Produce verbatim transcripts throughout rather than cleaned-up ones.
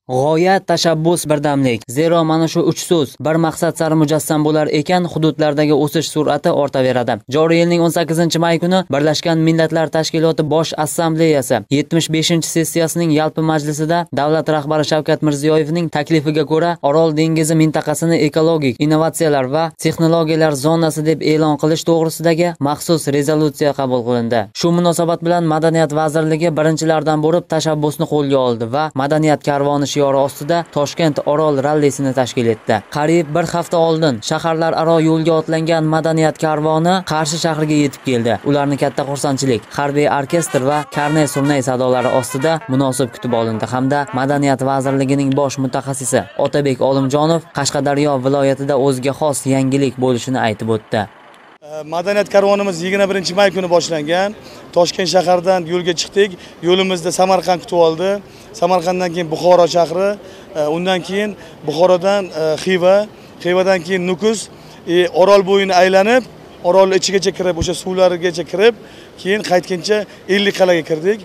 G'oya, tashabbus, birdamlik. Zero mana shu uch so'z bir maqsad sari mujassam bo'lar ekan, hududlardagi o'sish sur'ati ortaveradi. Joriy yilning o'n sakkizinchi may kuni Birlashgan Millatlar Tashkiloti Bosh Assambleyasi yetmish beshinchi sessiyasining yalpi majlisida davlat rahbari Shavkat Mirziyoyevning taklifiga ko'ra Orol dengizi mintaqasini ekologik innovatsiyalar va texnologiyalar zonasi deb e'lon qilish to'g'risidagi maxsus rezolyutsiya qabul qilindi. Shu munosabat bilan Madaniyat vazirligi birinchilardan bo'lib tashabbusni qo'lga oldi va Madaniyat karvoni shiori ostida Toshkent Orol rallisini tashkil etdi. Qariyb bir hafta oldin shaharlararo yo'lga otlangan Madaniyat karvoni Qarshi shahriga yetib keldi. Ularni katta xursandchilik, harbiy orkestr va karnay-surnay sadolari ostida munosib kutib olindi hamda Madaniyat vazirligining bosh mutaxassisi Otabek Olimjonov Qashqadaryo viloyatida o'ziga xos yangilik bo'lishini aytib o'tdi. Madaniyat karvonimiz yigirma birinchi may kuni boshlangan. Toshkent shahridan yo'lga chiqdik. Yo'limizda Samarqand kutib oldi. Samarqanddan keyin Buxoro shahri, undan keyin Buxorodan Xiva, Xivadan keyin Nukus, Orol bo'yini aylanib, Orol ichigacha kirib, o'sha suvlarigacha kirib, keyin qaytguncha Ellikqal'aga kirdik.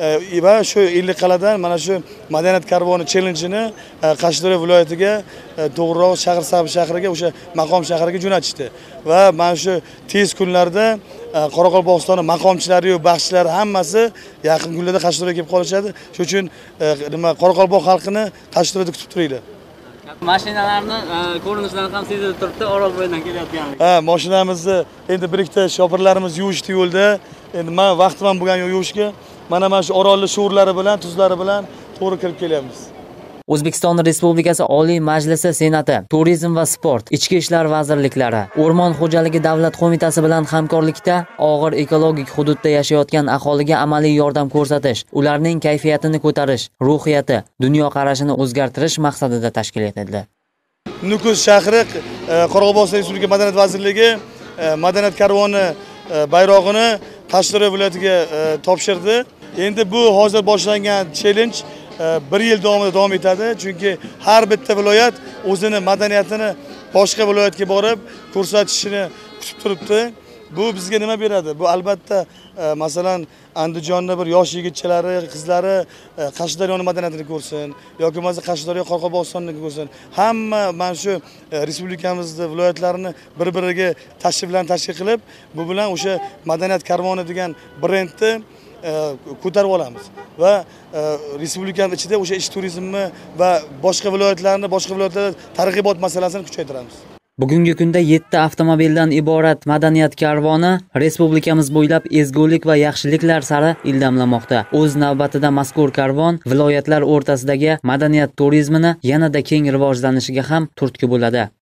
Va shu Ellikqal'adan mana shu Madaniyat karvoni challenge-ni Qashqadaryo viloyatiga, to'g'riroq Shahrisabz shahriga, o'sha maqom shahriga jo'natishdi. Va mana shu tez kunlarda Qoraqalpog'istonning maqomchilari va baxshilari hammasi yaqin kunlarda Qashqadaryoga kelib qolishadi. Shuning uchun nima Qoraqalpoq xalqini Qashqadaryoda kutib turinglar. Mashinalarni ko'rinishlari ham sezilib turibdi, Orol bo'yidan kelayotganligi. Ha, mashinamizni endi bir ikkita shopirlarimiz yuvishdi yo'lda. Endi men vaqtim ham bo'lgan yuvishga. Mana mana shu Orolli sho'rlari bilan, tuzlari bilan to'g'ri kirib kelyapmiz. O'zbekiston Respublikasi Oliy Majlisi Senati, Turizm va sport, Ichki ishlar vazirliklari, O'rmon xo'jaligi davlat qo'mitasi bilan hamkorlikda og'ir ekologik hududda yashayotgan aholiga amaliy yordam ko'rsatish, ularning kayfiyatini ko'tarish, ruhiyati, dunyoqarashini o'zgartirish maqsadida tashkil etildi. Nukus shahri Qoraqalpog'iston Respublika Madaniyat vazirligi Madaniyat karvoni bayrog'ini Qashqadaryo viloyatiga topshirdi. Endi bu hozir boshlangan challenge bir yil davomida davom etadi. Chunki har bitta viloyat o'zini madaniyatini boshqa viloyatga borib ko'rsatishini kutib turibdi. Bu bizga nima beradi? Bu albatta masalan Andijonning bir yosh yigitchalari, qizlari Qashqadaryoning madaniyatini ko'rsin yoki bo'lmasa Qashqadaryo Qoraqalpog'istonni ko'rsin. Hamma mana shu respublikamizning viloyatlarini bir-biriga tashriflarni tashkil qilib, bu bilan o'sha Madaniyat karvoni degan brendni ko'tarib olamiz va respublikaning ichida o'sha ish turizmi va boshqa viloyatlarni, boshqa viloyatlarda targ'ibot masalasini kuchaytiramiz. Bugungi kunda yetti avtomobildan iborat Madaniyat karvoni respublikamiz bo'ylab ezgulik va yaxshiliklar sari ildamlamoqda. O'z navbatida mazkur karvon viloyatlar o'rtasidagi madaniyat turizmini yanada keng rivojlanishiga ham turtki bo'ladi.